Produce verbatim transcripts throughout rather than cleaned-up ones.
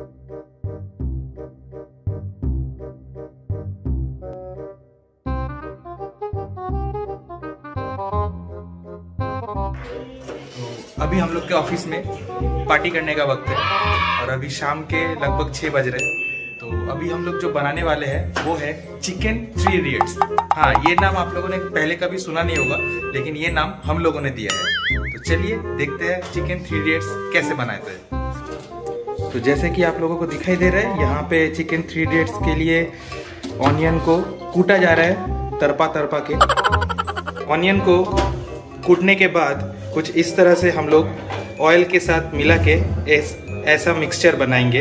अभी हम लोग के ऑफिस में पार्टी करने का वक्त है और अभी शाम के लगभग छः बज रहे हैं। तो अभी हम लोग जो बनाने वाले हैं वो है चिकन थ्री इडियट्स। हाँ, ये नाम आप लोगों ने पहले कभी सुना नहीं होगा, लेकिन ये नाम हम लोगों ने दिया है। तो चलिए देखते हैं चिकन थ्री इडियट्स कैसे बनाते हैं। तो जैसे कि आप लोगों को दिखाई दे रहा है, यहाँ पे चिकन थ्री इडियट्स के लिए ऑनियन को कूटा जा रहा है तरपा तरपा के। ऑनियन को कूटने के बाद कुछ इस तरह से हम लोग ऑयल के साथ मिला के ऐस, ऐसा मिक्सचर बनाएंगे।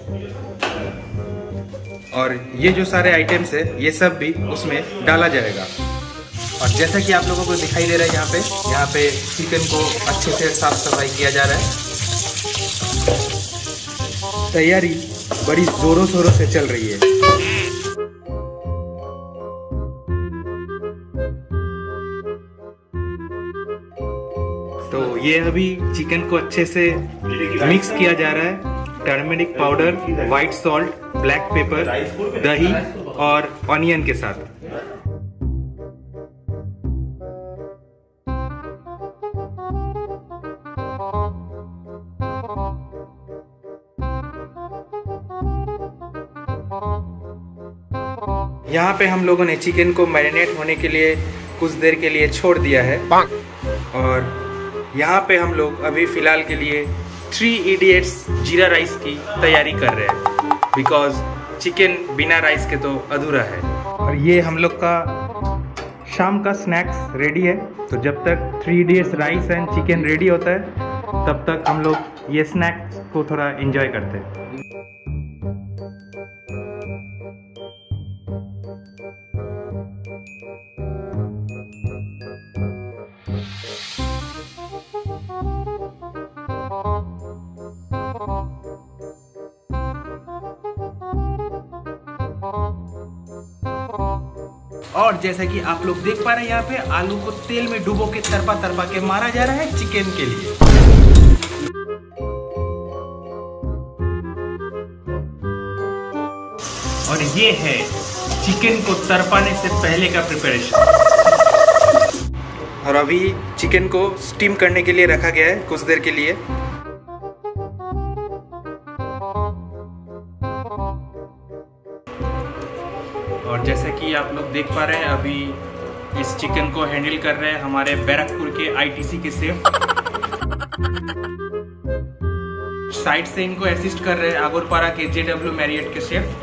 और ये जो सारे आइटम्स है ये सब भी उसमें डाला जाएगा। और जैसा कि आप लोगों को दिखाई दे रहा है, यहाँ पे यहाँ पे चिकन को अच्छे से साफ सफाई किया जा रहा है। तैयारी बड़ी जोरों शोरों से चल रही है। तो ये अभी चिकन को अच्छे से मिक्स किया जा रहा है। Turmeric powder, white salt, black pepper, दही और ऑनियन के साथ। यहाँ पे हम लोगों ने चिकन को मैरिनेट होने के लिए कुछ देर के लिए छोड़ दिया है। और यहाँ पे हम लोग अभी फिलहाल के लिए थ्री इडियट्स जीरा राइस की तैयारी कर रहे हैं, बिकॉज चिकन बिना राइस के तो अधूरा है। और ये हम लोग का शाम का स्नैक्स रेडी है। तो जब तक three idiots rice and chicken ready होता है, तब तक हम लोग ये स्नैक्स को थोड़ा एंजॉय करते हैं। और जैसा कि आप लोग देख पा रहे हैं, यहाँ पे आलू को तेल में डुबो के तरपा तरपा के मारा जा रहा है चिकन के लिए। और ये है चिकन को तरपाने से पहले का प्रिपरेशन। और अभी चिकन को स्टीम करने के लिए रखा गया है कुछ देर के लिए। और जैसे कि आप लोग देख पा रहे हैं, अभी इस चिकन को हैंडल कर रहे हैं हमारे बैरकपुर के आईटीसी के शेफ। साइड से इनको असिस्ट कर रहे हैं आगरपाड़ा के जेडब्ल्यू मैरियट के शेफ।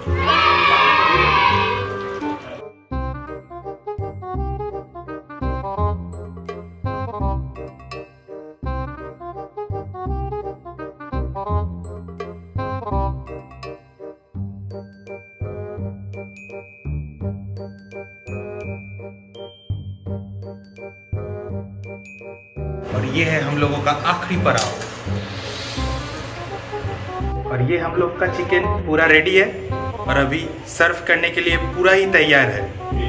और ये है हम लोगों का आखिरी पड़ाव। और ये हम लोग का चिकन पूरा रेडी है और अभी सर्व करने के लिए पूरा ही तैयार है।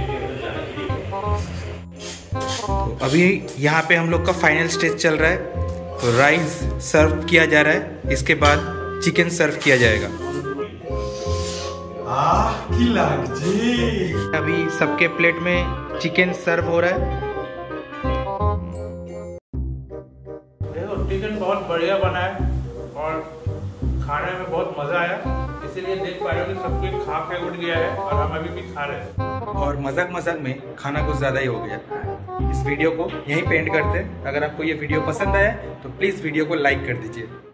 तो अभी यहाँ पे हम लोग का फाइनल स्टेज चल रहा है। तो राइस सर्व किया जा रहा है, इसके बाद चिकन सर्व किया जाएगा। अभी सबके प्लेट में चिकन सर्व हो रहा है। चिकन बहुत बढ़िया बना है और खाने में बहुत मजा आया, इसीलिए देख पा रहे हो कि सब कुछ खा के उठ गया है और हम अभी भी खा रहे हैं। और मजाक मजाक में खाना कुछ ज़्यादा ही हो गया। इस वीडियो को यहीं पे एंड करते हैं। अगर आपको ये वीडियो पसंद आया तो प्लीज़ वीडियो को लाइक कर दीजिए।